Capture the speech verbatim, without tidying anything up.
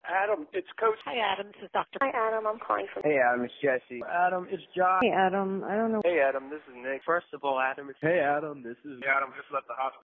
Adam, it's Coach. Hi, Adam. This is Doctor Hi, Adam. I'm calling from. Hey, Adam, it's Jesse. Adam, it's Josh. Hey, Adam. I don't know. Hey, Adam, this is Nick. First of all, Adam, it's Hey, Adam, this is. Hey, Adam, just left the hospital.